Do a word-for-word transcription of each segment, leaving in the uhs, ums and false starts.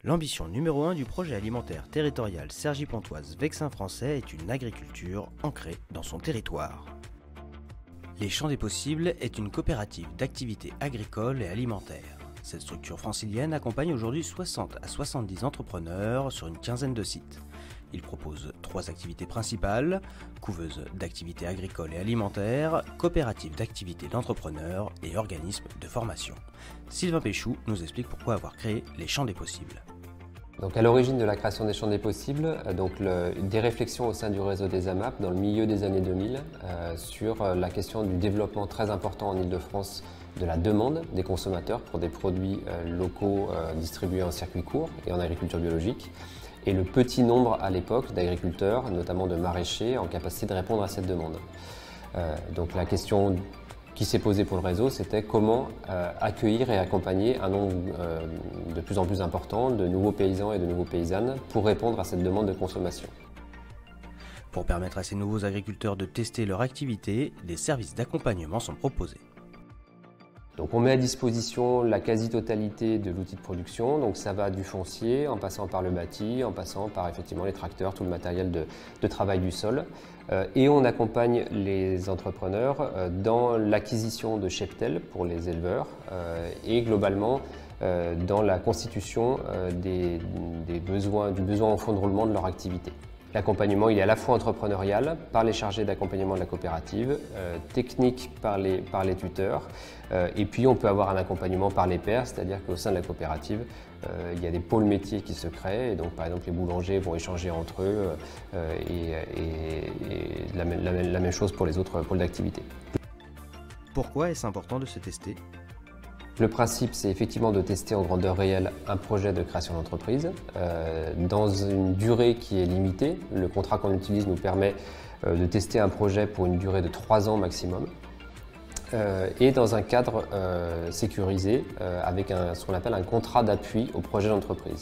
L'ambition numéro un du projet alimentaire territorial Cergy-Pontoise-Vexin français est une agriculture ancrée dans son territoire. Les Champs des Possibles est une coopérative d'activités agricoles et alimentaires. Cette structure francilienne accompagne aujourd'hui soixante à soixante-dix entrepreneurs sur une quinzaine de sites. Il propose trois activités principales, couveuse d'activités agricoles et alimentaires, coopérative d'activités d'entrepreneurs et organisme de formation. Sylvain Péchou nous explique pourquoi avoir créé les Champs des Possibles. Donc à l'origine de la création des Champs des Possibles, donc le, des réflexions au sein du réseau des A M A P dans le milieu des années deux mille euh, sur la question du développement très important en Île-de-France de la demande des consommateurs pour des produits euh, locaux euh, distribués en circuit court et en agriculture biologique, et le petit nombre à l'époque d'agriculteurs, notamment de maraîchers, en capacité de répondre à cette demande. Euh, donc la question qui s'est posée pour le réseau, c'était comment euh, accueillir et accompagner un nombre euh, de plus en plus important de nouveaux paysans et de nouveaux paysannes pour répondre à cette demande de consommation. Pour permettre à ces nouveaux agriculteurs de tester leur activité, des services d'accompagnement sont proposés. Donc on met à disposition la quasi-totalité de l'outil de production, donc ça va du foncier, en passant par le bâti, en passant par effectivement les tracteurs, tout le matériel de, de travail du sol. Euh, et on accompagne les entrepreneurs euh, dans l'acquisition de cheptels pour les éleveurs euh, et globalement euh, dans la constitution euh, des, des besoins, du besoin en fonds de roulement de leur activité. L'accompagnement, il est à la fois entrepreneurial par les chargés d'accompagnement de la coopérative, euh, technique par les, par les tuteurs, euh, et puis on peut avoir un accompagnement par les pairs, c'est-à-dire qu'au sein de la coopérative, euh, il y a des pôles métiers qui se créent, et donc par exemple les boulangers vont échanger entre eux, euh, et, et, et la, la, la même chose pour les autres pôles d'activité. Pourquoi est-ce important de se tester ? Le principe, c'est effectivement de tester en grandeur réelle un projet de création d'entreprise euh, dans une durée qui est limitée. Le contrat qu'on utilise nous permet euh, de tester un projet pour une durée de trois ans maximum euh, et dans un cadre euh, sécurisé euh, avec un, ce qu'on appelle un contrat d'appui au projet d'entreprise.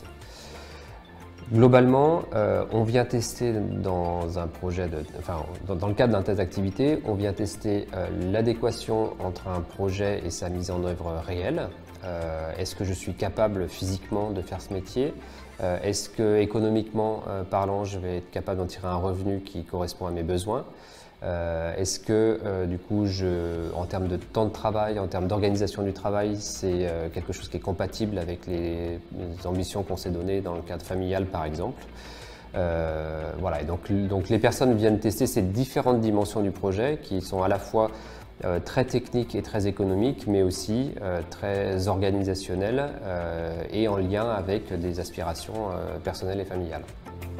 Globalement, euh, on vient tester dans un projet, de, enfin, dans, dans le cadre d'un test d'activité, on vient tester euh, l'adéquation entre un projet et sa mise en œuvre réelle. Euh, est-ce que je suis capable physiquement de faire ce métier ? euh, Est-ce que économiquement euh, parlant, je vais être capable d'en tirer un revenu qui correspond à mes besoins ? Euh, Est-ce que euh, du coup, je, en termes de temps de travail, en termes d'organisation du travail, c'est euh, quelque chose qui est compatible avec les, les ambitions qu'on s'est données dans le cadre familial par exemple. Euh, voilà, et donc, donc les personnes viennent tester ces différentes dimensions du projet qui sont à la fois euh, très techniques et très économiques, mais aussi euh, très organisationnelles euh, et en lien avec des aspirations euh, personnelles et familiales.